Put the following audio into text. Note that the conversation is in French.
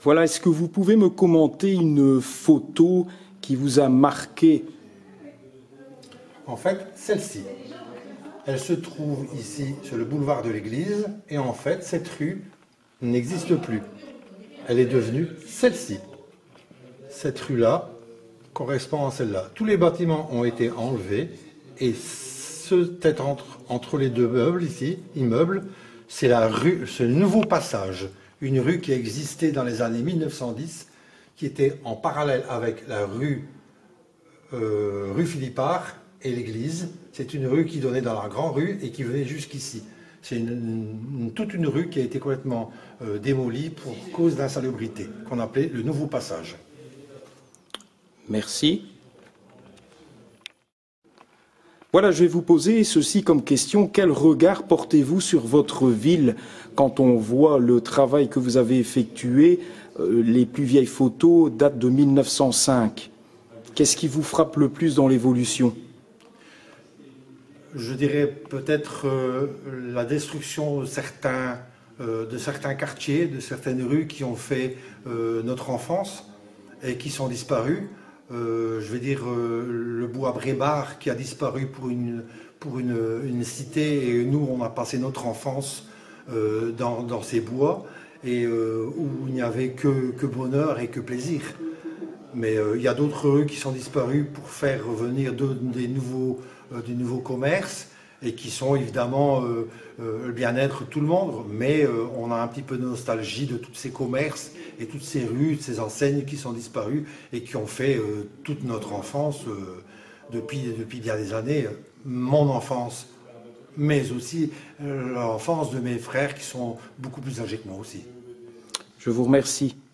Voilà, est-ce que vous pouvez me commenter une photo qui vous a marqué? En fait, celle-ci, elle se trouve ici sur le boulevard de l'église et en fait, cette rue n'existe plus. Elle est devenue celle-ci. Cette rue-là correspond à celle-là. Tous les bâtiments ont été enlevés et peut-être entre les deux immeubles, c'est la rue, ce nouveau passage. Une rue qui existait dans les années 1910, qui était en parallèle avec la rue Philippard et l'église. C'est une rue qui donnait dans la grande rue et qui venait jusqu'ici. C'est toute une rue qui a été complètement démolie pour cause d'insalubrité, qu'on appelait le nouveau passage. Merci. Voilà, je vais vous poser ceci comme question. Quel regard portez-vous sur votre ville quand on voit le travail que vous avez effectué? Les plus vieilles photos datent de 1905. Qu'est-ce qui vous frappe le plus dans l'évolution? Je dirais peut-être la destruction de certains quartiers, de certaines rues qui ont fait notre enfance et qui sont disparues. Je vais dire le bois Brébar qui a disparu pour une cité et nous on a passé notre enfance dans ces bois et où il n'y avait que bonheur et que plaisir. Mais il y a d'autres rues qui sont disparues pour faire revenir des nouveaux commerces et qui sont évidemment le bien-être de tout le monde. Mais on a un petit peu de nostalgie de tous ces commerces et toutes ces rues, ces enseignes qui sont disparues et qui ont fait toute notre enfance depuis bien des années. Mon enfance, mais aussi l'enfance de mes frères qui sont beaucoup plus âgés que moi aussi. Je vous remercie.